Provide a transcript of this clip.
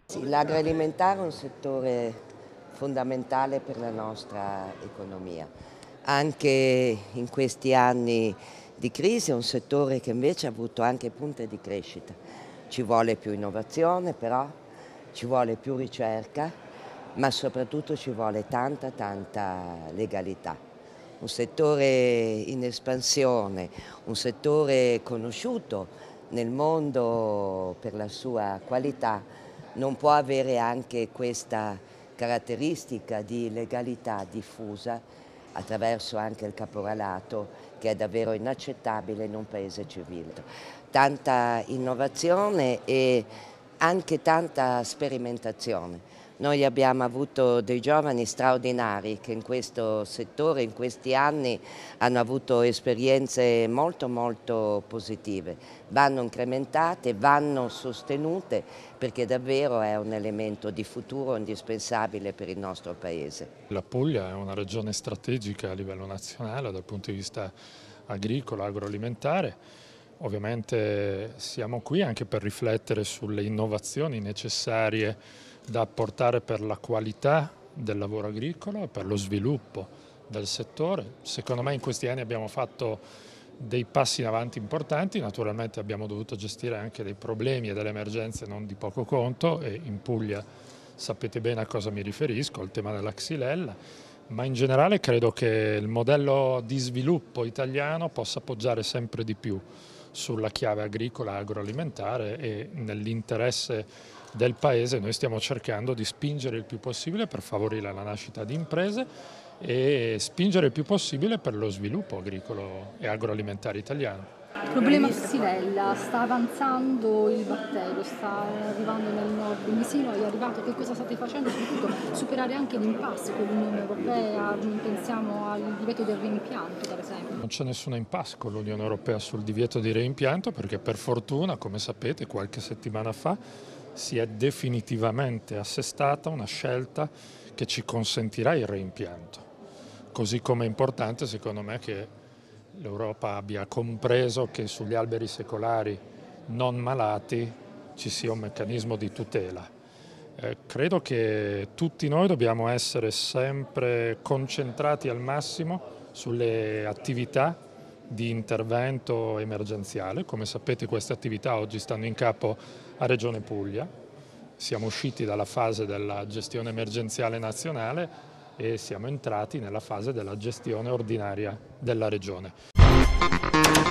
Sì, l'agroalimentare è un settore fondamentale per la nostra economia. Anche in questi anni di crisi è un settore che invece ha avuto anche punte di crescita. Ci vuole più innovazione però, ci vuole più ricerca, ma soprattutto ci vuole tanta legalità. Un settore in espansione, un settore conosciuto nel mondo per la sua qualità, non può avere anche questa caratteristica di legalità diffusa attraverso anche il caporalato, che è davvero inaccettabile in un paese civile. Tanta innovazione e anche tanta sperimentazione. Noi abbiamo avuto dei giovani straordinari che in questo settore, in questi anni, hanno avuto esperienze molto positive. Vanno incrementate, vanno sostenute perché davvero è un elemento di futuro indispensabile per il nostro Paese. La Puglia è una regione strategica a livello nazionale dal punto di vista agricolo, agroalimentare. Ovviamente siamo qui anche per riflettere sulle innovazioni necessarie da apportare per la qualità del lavoro agricolo e per lo sviluppo del settore. Secondo me in questi anni abbiamo fatto dei passi in avanti importanti, naturalmente abbiamo dovuto gestire anche dei problemi e delle emergenze non di poco conto e in Puglia sapete bene a cosa mi riferisco, al tema della Xylella, ma in generale credo che il modello di sviluppo italiano possa appoggiare sempre di più sulla chiave agricola e agroalimentare e nell'interesse del Paese noi stiamo cercando di spingere il più possibile per favorire la nascita di imprese e spingere il più possibile per lo sviluppo agricolo e agroalimentare italiano. Il problema Xylella, sta avanzando il batterio, sta arrivando nel nord, il misino è arrivato, che cosa state facendo? Soprattutto superare anche l'impasse con l'Unione Europea, pensiamo al divieto del reimpianto per esempio. Non c'è nessuna impasse con l'Unione Europea sul divieto di reimpianto perché per fortuna, come sapete, qualche settimana fa si è definitivamente assestata una scelta che ci consentirà il reimpianto. Così come è importante secondo me che l'Europa abbia compreso che sugli alberi secolari non malati ci sia un meccanismo di tutela. Credo che tutti noi dobbiamo essere sempre concentrati al massimo sulle attività di intervento emergenziale. Come sapete queste attività oggi stanno in capo a Regione Puglia. Siamo usciti dalla fase della gestione emergenziale nazionale e siamo entrati nella fase della gestione ordinaria della Regione.